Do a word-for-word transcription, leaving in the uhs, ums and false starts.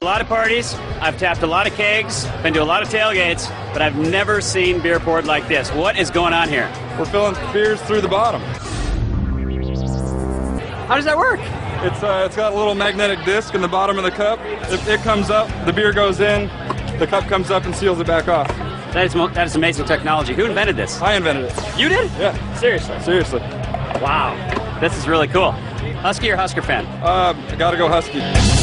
A lot of parties, I've tapped a lot of kegs, been to a lot of tailgates, but I've never seen beer poured like this. What is going on here? We're filling beers through the bottom. How does that work? It's uh, it's got a little magnetic disc in the bottom of the cup. If it comes up, the beer goes in, the cup comes up and seals it back off. That is, mo that is amazing technology. Who invented this? I invented it. You did? Yeah. Seriously? Seriously. Wow. This is really cool. Husky or Husker fan? Uh, I gotta go Husky.